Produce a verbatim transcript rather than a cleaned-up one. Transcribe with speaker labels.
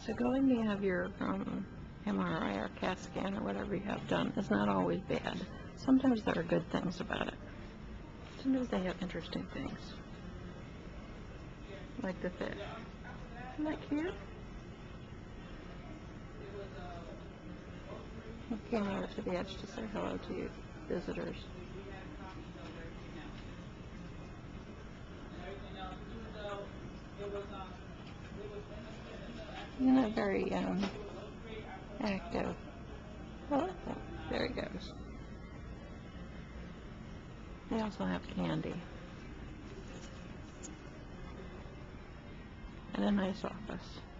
Speaker 1: So going to have your um, M R I or CAT scan or whatever you have done is not always bad. Sometimes there are good things about it. Sometimes they have interesting things. Like the fish. Isn't that cute? I came over to the edge to say hello to you visitors. Isn't that very um, active? I like that. There he goes. They also have candy. And a nice office.